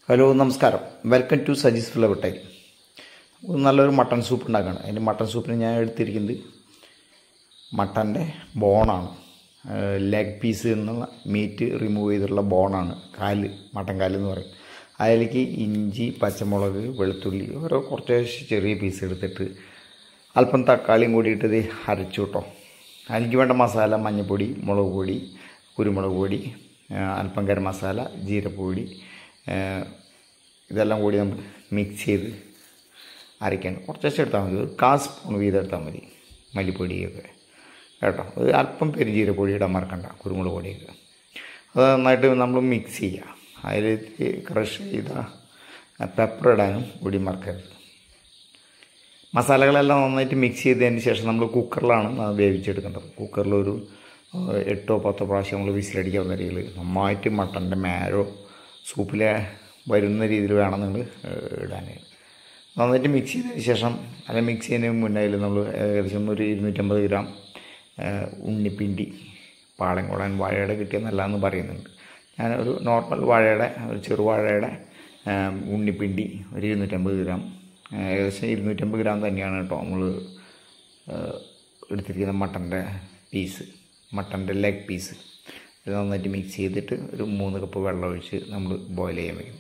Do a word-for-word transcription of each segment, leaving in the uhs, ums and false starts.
Hello നമസ്കാരം, welcome to Saji's flower tile. നല്ലൊരു mutton soup ഉണ്ടാക്കുകയാണ്. അതിൻ്റെ മട്ടൺ സൂപ്പിന് ഞാൻ എടുത്തിരിക്കുന്നത് മട്ടൻ്റെ ബോണാണ്. ലെഗ് പീസ് എന്നുള്ള മീറ്റ് റിമൂവ് ചെയ്തിട്ടുള്ള ബോണാണ്. കാല്, മട്ടൻ കാല് എന്ന് പറയും. അതിലേക്ക് ഇഞ്ചി, പച്ചമുളക്, വെളുത്തുള്ളി ഓരോ കുറച്ച് ചെറിയ പീസ് എടുത്തിട്ട് അല്പം തക്കാളിയും കൂടിയിട്ട് ഇത് അരച്ചു കേട്ടോ. അതിലേക്ക് വേണ്ട മസാല മഞ്ഞൾപ്പൊടി, മുളക് പൊടി, കുരുമുളക് പൊടി, അല്പം ഗരം മസാല, ജീരപ്പൊടി, ഇതെല്ലാം കൂടി നമ്മൾ മിക്സ് ചെയ്ത് അരയ്ക്കണം. കുറച്ച് എടുത്താൽ മതി, ഒരു കാൽ സ്പൂൺ വീതം എടുത്താൽ മതി. മല്ലിപ്പൊടിയൊക്കെ കേട്ടോ, ഒരു അല്പം പെരുംജീരപ്പൊടി ഇടാൻ മറക്കണ്ട, കുരുമുളക് പൊടിയൊക്കെ. അത് നന്നായിട്ട് നമ്മൾ മിക്സ് ചെയ്യുക. അതിലേക്ക് ക്രഷ് ചെയ്ത പെപ്പർ ഇടാനും കൂടി മറക്കരുത്. മസാലകളെല്ലാം നന്നായിട്ട് മിക്സ് ചെയ്തതിന് ശേഷം നമ്മൾ കുക്കറിലാണ് വേവിച്ചെടുക്കേണ്ടത്. കുക്കറിലൊരു എട്ടോ പത്തോ പ്രാവശ്യം നമ്മൾ വിസിലടിക്കാവുന്ന രീതിയിൽ നന്നായിട്ട് മട്ടൻ്റെ മാരോ സൂപ്പിലെ വരുന്ന രീതിയിൽ വേണം നിങ്ങൾ ഇടാൻ. നന്നായിട്ട് മിക്സ് ചെയ്തതിന് ശേഷം, അല്ല മിക്സ് ചെയ്യുന്നതിന് മുന്നേ നമ്മൾ ഏകദേശം ഒരു ഇരുന്നൂറ്റമ്പത് ഗ്രാം ഉണ്ണിപ്പിണ്ടി, പാളയംകോടൻ വാഴയുടെ കിട്ടിയ നല്ലതെന്ന് പറയുന്നുണ്ട്. ഞാൻ ഒരു നോർമൽ വാഴയുടെ, ഒരു ചെറുവാഴയുടെ ഉണ്ണിപ്പിണ്ടി ഒരു ഇരുന്നൂറ്റമ്പത് ഗ്രാം, ഏകദേശം ഇരുന്നൂറ്റമ്പത് ഗ്രാം തന്നെയാണ് കേട്ടോ നമ്മൾ എടുത്തിരിക്കുന്ന മട്ടൻ്റെ പീസ്, മട്ടൻ്റെ ലെഗ് പീസ്. ഇത് നന്നായിട്ട് മിക്സ് ചെയ്തിട്ട് ഒരു മൂന്ന് കപ്പ് വെള്ളം ഒഴിച്ച് നമ്മൾ ബോയിൽ ചെയ്യാൻ വയ്ക്കുന്നു.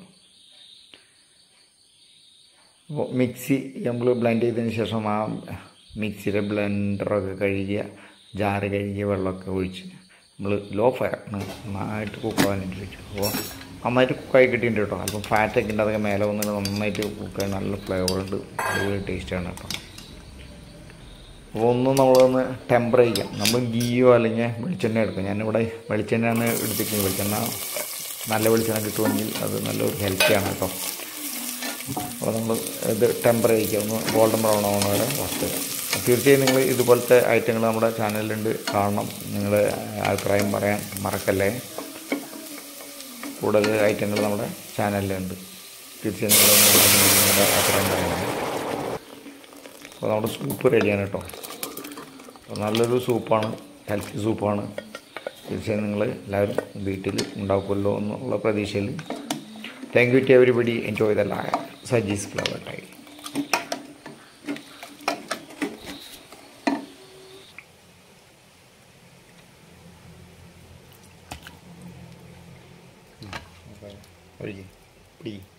അപ്പോൾ മിക്സി നമ്മൾ ബ്ലെൻഡ് ചെയ്തതിന് ശേഷം ആ മിക്സിയുടെ ബ്ലെൻഡറൊക്കെ കഴുകിയ ജാറ് കഴുകിയ വെള്ളമൊക്കെ ഒഴിച്ച് നമ്മൾ ലോ ഫയർ നന്നായിട്ട് കുക്കാവാനായിട്ട് വെച്ചു. അപ്പോൾ നന്നായിട്ട് കുക്കായി കിട്ടിയിട്ടുണ്ട് കേട്ടോ. അല്പം ഫാറ്റൊക്കെ ഉണ്ട്, അതൊക്കെ മേലെ വന്നിട്ട് നന്നായിട്ട് കുക്കായി നല്ല ഫ്ലേവറുണ്ട്, അടിപൊളി ടേസ്റ്റാണ് കേട്ടോ. അപ്പോൾ ഒന്ന് നമ്മളൊന്ന് ടെമ്പർ ചെയ്യാം. നമ്മൾ ഗീയോ അല്ലെങ്കിൽ വെളിച്ചെണ്ണ എടുക്കാം. ഞാനിവിടെ വെളിച്ചെണ്ണയാണ് എടുത്തിരിക്കുന്നത്. വെളിച്ചെണ്ണ നല്ല വെളിച്ചെണ്ണ കിട്ടുമെങ്കിൽ അത് നല്ലൊരു ഹെൽത്തിയാണ് കേട്ടോ. അപ്പോൾ നമ്മൾ ഇത് ടെമ്പർ ചെയ്യിക്കുക, ഒന്ന് ഗോൾഡൻ ബ്രൗൺ ആവുന്ന വരെ വറുത്ത്. തീർച്ചയായും നിങ്ങൾ ഇതുപോലത്തെ ഐറ്റങ്ങൾ നമ്മുടെ ചാനലിലുണ്ട്, കാണണം. നിങ്ങളുടെ അഭിപ്രായം പറയാൻ മറക്കല്ലേ. കൂടുതൽ ഐറ്റങ്ങൾ നമ്മുടെ ചാനലിലുണ്ട്. തീർച്ചയായും നിങ്ങൾ നിങ്ങളുടെ അഭിപ്രായം പറയണം. അപ്പോൾ നമ്മുടെ സൂപ്പ് റെഡിയാണ് കേട്ടോ. അപ്പോൾ നല്ലൊരു സൂപ്പാണ്, ഹെൽത്തി സൂപ്പാണ്. തീർച്ചയായും നിങ്ങൾ എല്ലാവരും വീട്ടിൽ ഉണ്ടാക്കുമല്ലോ എന്നുള്ള പ്രതീക്ഷയിൽ. Thank you to everybody. Enjoy the life. Saji's flower tile. Please.